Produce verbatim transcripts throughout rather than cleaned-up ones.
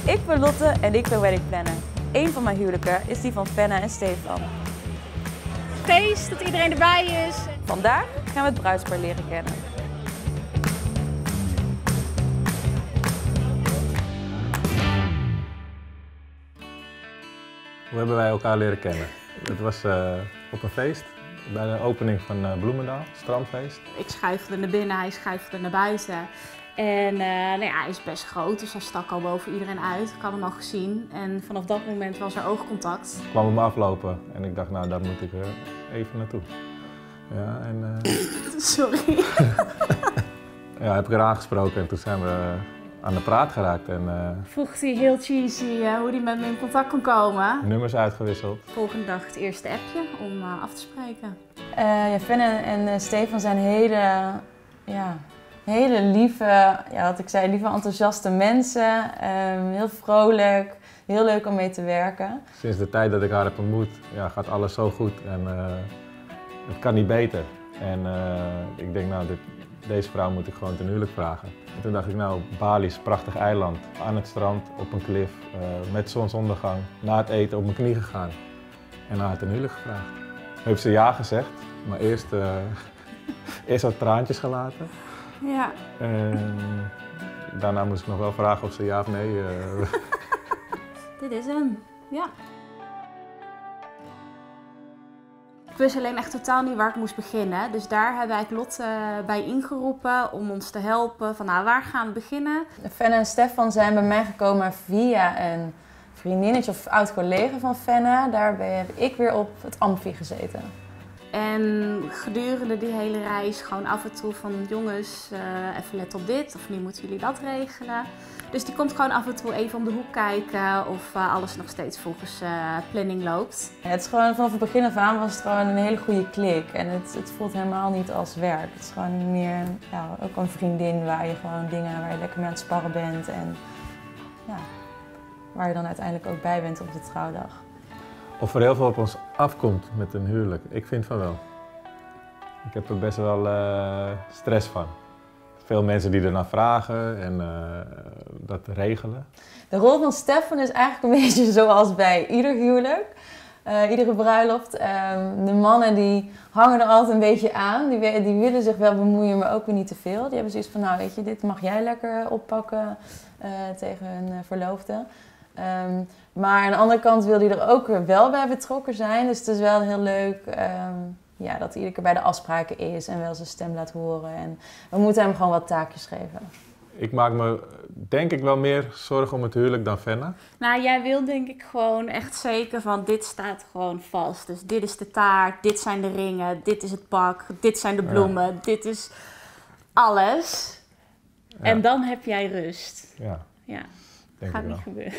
Ik ben Lotte en ik ben wedding planner. Eén van mijn huwelijken is die van Fenna en Stefan. Feest, dat iedereen erbij is. Vandaag gaan we het bruidspaar leren kennen. Hoe hebben wij elkaar leren kennen? Het was uh, op een feest, bij de opening van uh, Bloemendaal, strandfeest. Ik schuifelde naar binnen, hij schuifelde naar buiten. En uh, nou ja, hij is best groot, dus hij stak al boven iedereen uit. Ik had hem al gezien en vanaf dat moment was er oogcontact. Ik kwam op me aflopen en ik dacht, nou daar moet ik uh, even naartoe. Ja, en, uh... Sorry. ja, heb ik er aangesproken en toen zijn we aan de praat geraakt. En, uh... vroeg hij heel cheesy uh, hoe hij met me in contact kon komen. Nummers uitgewisseld. Volgende dag het eerste appje om uh, af te spreken. Uh, ja, Fenna en uh, Stefan zijn hele, ja, hele lieve, ja, wat ik zei, lieve enthousiaste mensen. Um, heel vrolijk, heel leuk om mee te werken. Sinds de tijd dat ik haar heb ontmoet, ja, gaat alles zo goed en uh, het kan niet beter. En uh, ik denk, nou, dit, deze vrouw moet ik gewoon ten huwelijk vragen. En toen dacht ik, nou, Bali is een prachtig eiland. Aan het strand, op een klif, uh, met zonsondergang. Na het eten op mijn knie gegaan en haar ten huwelijk gevraagd. Heeft ze ja gezegd, maar eerst, uh, eerst wat traantjes gelaten. Ja. En daarna moest ik nog wel vragen of ze ja of nee. Uh... Dit is hem, ja. Ik wist alleen echt totaal niet waar ik moest beginnen. Dus daar hebben wij Lotte bij ingeroepen om ons te helpen. Van nou, waar gaan we beginnen? Fenna en Stefan zijn bij mij gekomen via een vriendinnetje of oud collega van Fenna. Daarbij heb ik weer op het Amfi gezeten. En gedurende die hele reis gewoon af en toe van jongens, uh, even let op dit of nu moeten jullie dat regelen. Dus die komt gewoon af en toe even om de hoek kijken of uh, alles nog steeds volgens uh, planning loopt. Ja, het is gewoon, vanaf het begin af aan was het gewoon een hele goede klik en het, het voelt helemaal niet als werk. Het is gewoon meer ja, ook een vriendin waar je gewoon dingen waar je lekker mee aan het sparren bent en ja, waar je dan uiteindelijk ook bij bent op de trouwdag. Of er heel veel op ons afkomt met een huwelijk. Ik vind van wel. Ik heb er best wel uh, stress van. Veel mensen die ernaar vragen en uh, dat regelen. De rol van Stefan is eigenlijk een beetje zoals bij ieder huwelijk. Uh, iedere bruiloft. Uh, de mannen die hangen er altijd een beetje aan. Die, die willen zich wel bemoeien, maar ook weer niet te veel. Die hebben zoiets van, nou weet je, dit mag jij lekker oppakken uh, tegen hun uh, verloofde. Um, maar aan de andere kant wil hij er ook wel bij betrokken zijn. Dus het is wel heel leuk um, ja, dat hij iedere keer bij de afspraken is en wel zijn stem laat horen. En we moeten hem gewoon wat taakjes geven. Ik maak me denk ik wel meer zorgen om het huwelijk dan Fenna. Nou, jij wil denk ik gewoon echt zeker van dit staat gewoon vast. Dus dit is de taart, dit zijn de ringen, dit is het pak, dit zijn de bloemen, ja. Dit is alles. Ja. En dan heb jij rust. Ja. Ja. Denk gaat niet wel. gebeuren.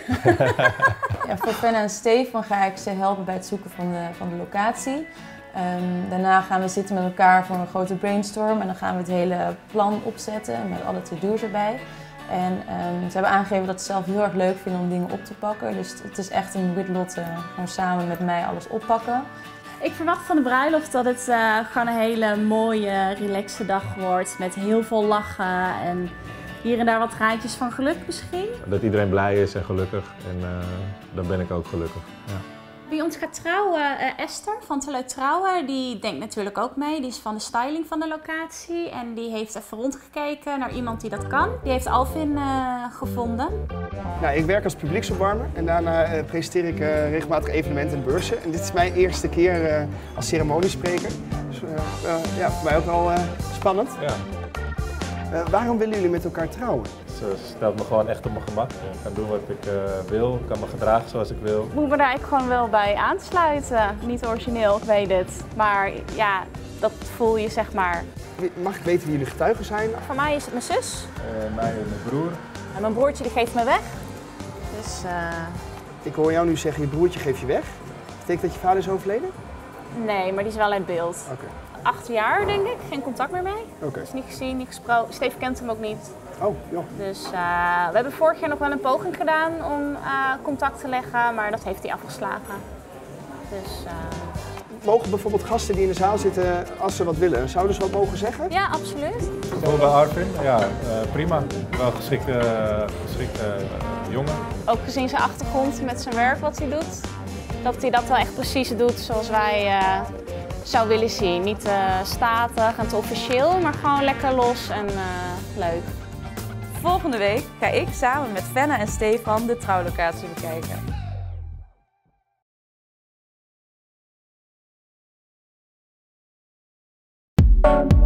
Ja, voor Fenna en Stefan ga ik ze helpen bij het zoeken van de, van de locatie. Um, daarna gaan we zitten met elkaar voor een grote brainstorm en dan gaan we het hele plan opzetten met alle to-do's erbij. En um, ze hebben aangegeven dat ze zelf heel erg leuk vinden om dingen op te pakken. Dus het is echt een with Lotte, gewoon samen met mij alles oppakken. Ik verwacht van de bruiloft dat het uh, gewoon een hele mooie, relaxe dag wordt met heel veel lachen en hier en daar wat traantjes van geluk misschien. Dat iedereen blij is en gelukkig en uh, dan ben ik ook gelukkig. Ja. Wie ons gaat trouwen, uh, Esther van Te Leuk Trouwen, die denkt natuurlijk ook mee. Die is van de styling van de locatie en die heeft even rondgekeken naar iemand die dat kan. Die heeft Alvin uh, gevonden. Nou, ik werk als publieksopwarmer en daarna uh, presenteer ik uh, regelmatig evenementen en beurzen. En dit is mijn eerste keer uh, als ceremoniespreker. Dus uh, uh, ja, voor mij ook wel uh, spannend. Ja. Uh, waarom willen jullie met elkaar trouwen? Ze stelt me gewoon echt op mijn gemak. Ik kan doen wat ik uh, wil, ik kan me gedragen zoals ik wil. Ik moet me daar eigenlijk gewoon wel bij aansluiten. Niet origineel, ik weet het. Maar ja, dat voel je zeg maar. Mag ik weten wie jullie getuigen zijn? Voor mij is het mijn zus. Uh, mij en mijn broer. En mijn broertje die geeft me weg. Dus, uh... Ik hoor jou nu zeggen, je broertje geeft je weg. Betekent dat je vader is overleden? Nee, maar die is wel in beeld. Okay. Acht jaar denk ik, geen contact meer mee. Okay. Dus niet gezien, niet gesproken. Steve kent hem ook niet. Oh, joh. Dus uh, we hebben vorig jaar nog wel een poging gedaan om uh, contact te leggen, maar dat heeft hij afgeslagen. Dus, uh... Mogen bijvoorbeeld gasten die in de zaal zitten, als ze wat willen, zouden ze wat mogen zeggen? Ja, absoluut. Zo bij Arvin? Ja, uh, prima. Wel geschikte, geschikte jongen. Ook gezien zijn achtergrond met zijn werk wat hij doet, dat hij dat wel echt precies doet zoals wij uh, zou willen zien. Niet uh, statig en te officieel, maar gewoon lekker los en uh, leuk. Volgende week ga ik samen met Fenna en Stefan de trouwlocatie bekijken.